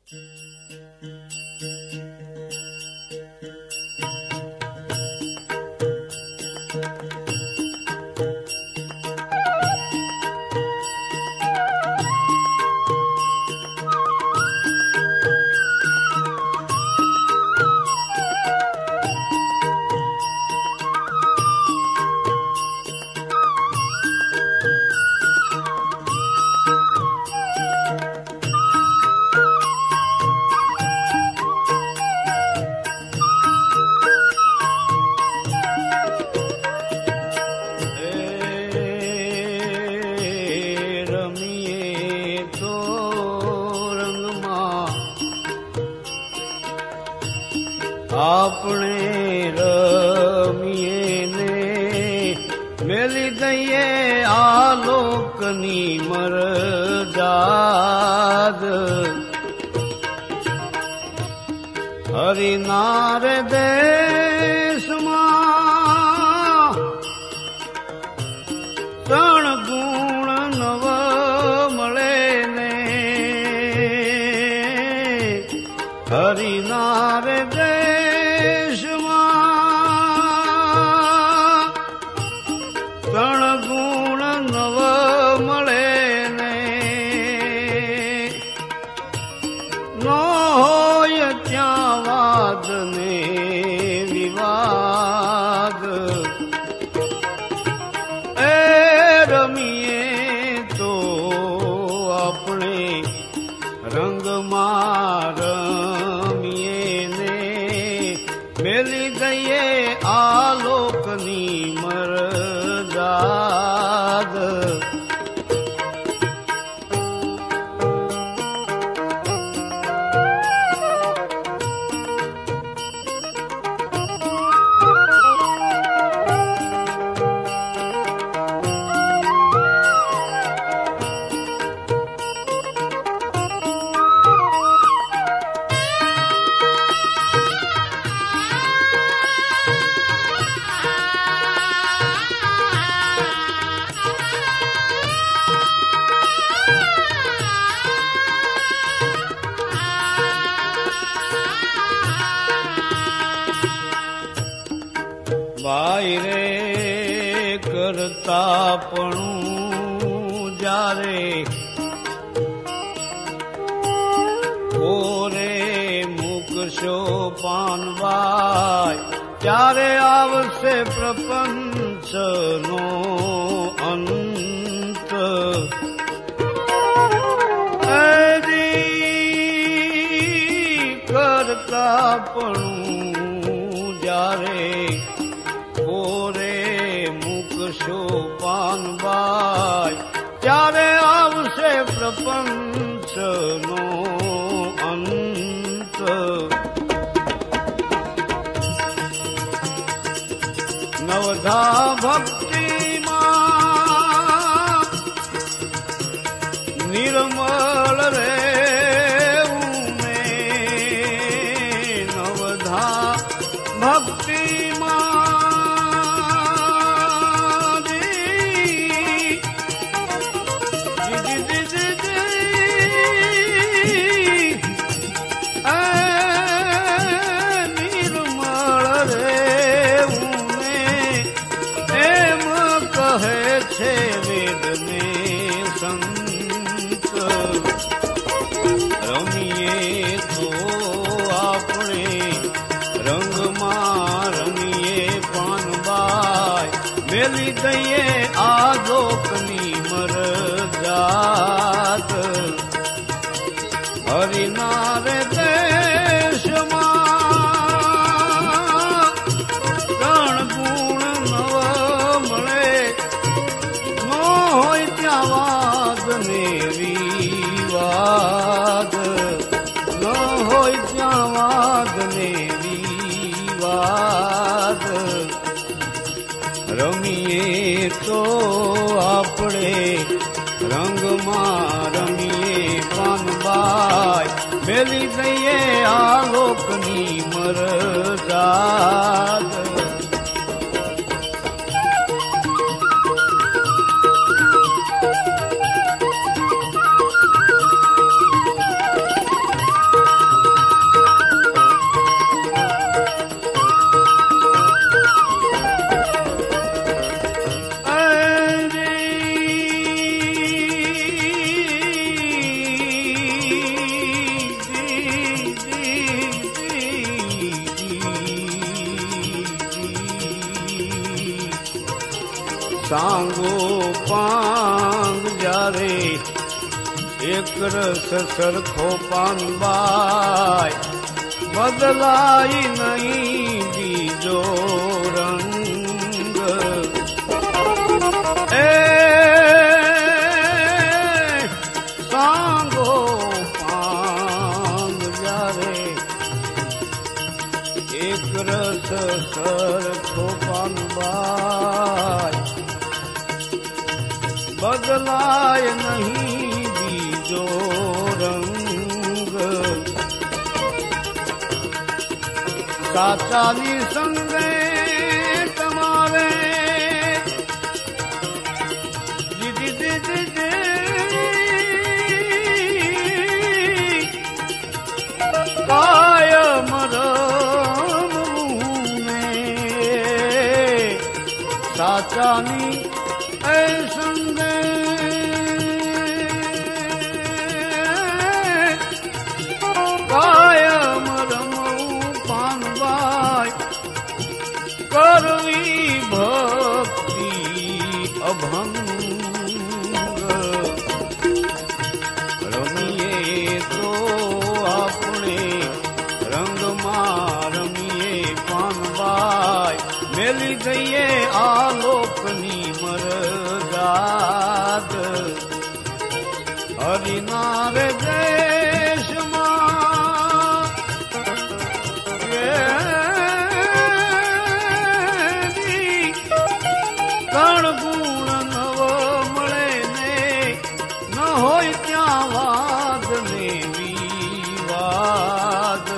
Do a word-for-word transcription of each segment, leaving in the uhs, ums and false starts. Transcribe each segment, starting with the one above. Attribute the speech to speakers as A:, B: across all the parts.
A: આપણે રમીએ ને મેલી દઈએ આ લોકની મરજાદ હરિનાર દેશમાં ત્રણ ગુણ નવ મળે ને હરિનાર દેશમાં ત્રણ ગુણ નવ મળે ને નો હોય ત્યાં વાદ ને વિવાદ એ રમીએ તો આપણે રંગમાં રમીએ ને મેલી દઈએ આ લોકની મરજાદ ભાઈ રે કરતા પણ જારે ઓરે મૂકશો પાનવાય ત્યારે આવશે પ્રપંચનો અંત કરતા પણ જારે ઓરે મૂકશો પાનબાઈ ત્યારે આવશે પ્રપંચનો અંત નવધા ભક્તિમાં નિર્મળ રેવું ને નવધા ભક્તિમાં છે વેદને સંત રમીએ તો આપણે રંગમાં રમીએ પાનબાઈ મેલી દઈએ આ લોકની મરજાદ હરિનાર દેશમાં ત્રણ ગુણ નવ મળે હોય ત્યાં વાદ ને વિવાદ ન હોય ત્યાં વાદ ને વિવાદ રમીએ તો આપણે રંગમાં રમીએ પાનબાઈ મેલી દઈએ આ લોકની મરજાદ सांगो पांग जारे एक रस सरखो पानबाई बदलाई नहीं बीजो रंग ए सांगो पांग जारे एक रस सरखो पानबाई बदलाय नहीं बीजो रंग साचानी संगे तमारे जिदी जिदी जी कायम रमूने साचानी संगे कायम रमऊ पानबाई करवी भक्ति अभंग रमिए तो अपने रंग मां रमिए पानबाई मेली गईए आलोकनी मरदाद हरिनार देश कण गुण नव मळे ने न होय त्या वाद ने विवाद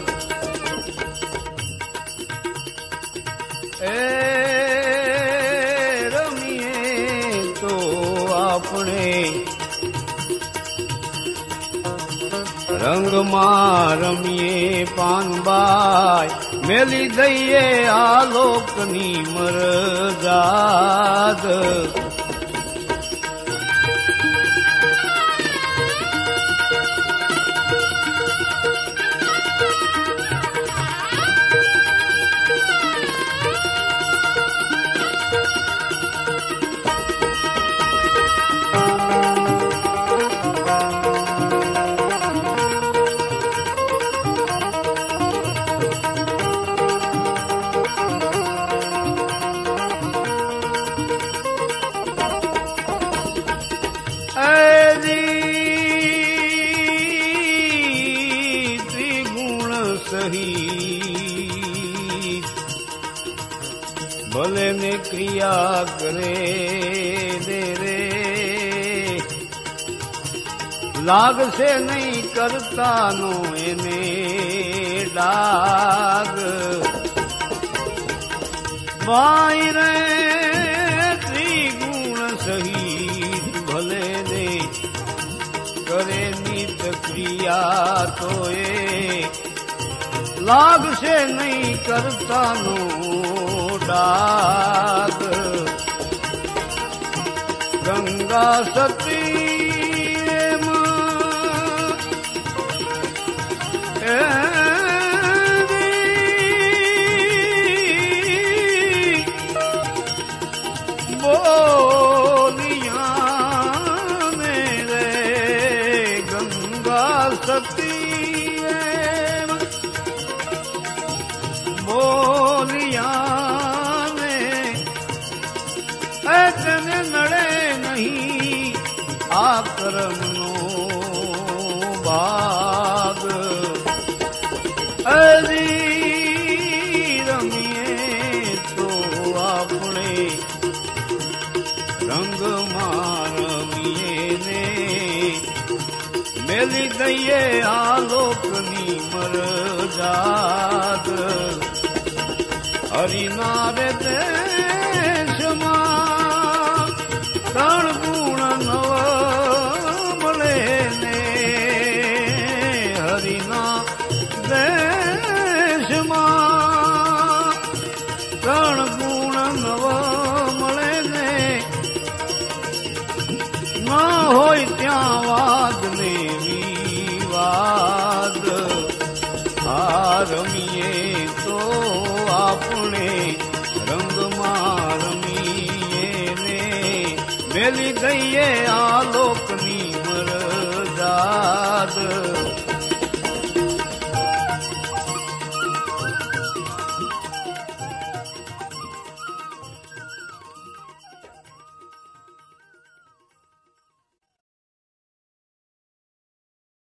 A: ए अपने रंग मां रमिए पानबाई मेली दईए आलोकनी मरदाद भले ने क्रिया करे दे रे लाग से नहीं करता नो एने डाग भाई रे त्रिगुण सहित भले ने करे नित क्रिया तो ये लाग से नहीं करता नो डाग गंगा सती बोलिया मेरे गंगा सती बोलिया ऐतने नड़े नहीं आक्रम नो भाग अरी रमिए तो अपने रंग मारमिए ने मेली गईए आलोकनी मरदाद हरिनार देश कण गुण नव मळे ने हरिना देश कण गुण नव मळे ने न होय त्या वाद ने विवाद आ रमिए तो अपने रंग मां रमिए ने મેલી ગઈએ આલોકની મરજાદ